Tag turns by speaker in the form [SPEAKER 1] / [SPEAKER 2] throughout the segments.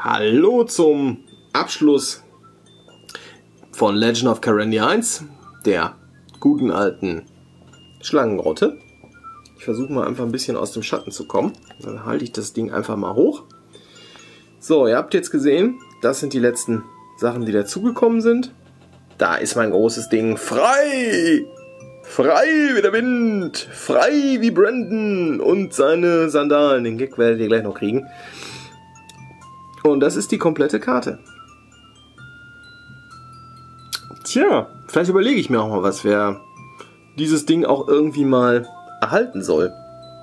[SPEAKER 1] Hallo zum Abschluss von Legend of Karendia 1, der guten alten Schlangengrotte. Ich versuche mal einfach ein bisschen aus dem Schatten zu kommen. Dann halte ich das Ding einfach mal hoch. So, ihr habt jetzt gesehen, das sind die letzten Sachen, die dazugekommen sind. Da ist mein großes Ding frei! Frei wie der Wind! Frei wie Brandon und seine Sandalen. Den Gag werdet ihr gleich noch kriegen. Und das ist die komplette Karte. Tja, vielleicht überlege ich mir auch mal was, wer dieses Ding auch irgendwie mal erhalten soll.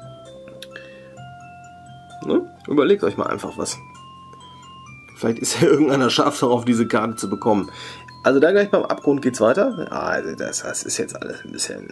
[SPEAKER 1] Ne? Überlegt euch mal einfach was. Vielleicht ist ja irgendeiner scharf darauf, diese Karte zu bekommen. Also da gleich beim Abgrund geht's weiter. Also das ist jetzt alles ein bisschen...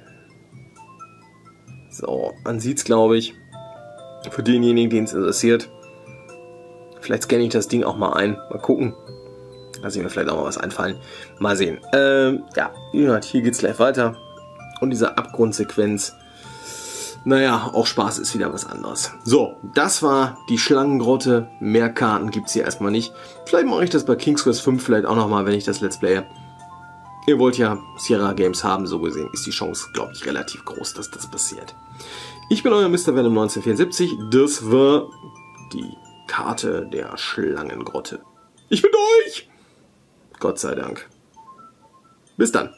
[SPEAKER 1] So, man sieht's, glaube ich. Für denjenigen, den es interessiert. Vielleicht scanne ich das Ding auch mal ein. Mal gucken. Lass ich mir vielleicht auch mal was einfallen. Mal sehen. Ja, wie gesagt, hier geht's gleich weiter. Und diese Abgrundsequenz. Naja, auch Spaß ist wieder was anderes. So, das war die Schlangengrotte. Mehr Karten gibt es hier erstmal nicht. Vielleicht mache ich das bei King's Quest 5 vielleicht auch nochmal, wenn ich das Let's Playe. Ihr wollt ja Sierra Games haben, so gesehen ist die Chance, glaube ich, relativ groß, dass das passiert. Ich bin euer Mr. Venom 1974. Das war die Karte der Schlangengrotte. Ich bin durch! Gott sei Dank. Bis dann.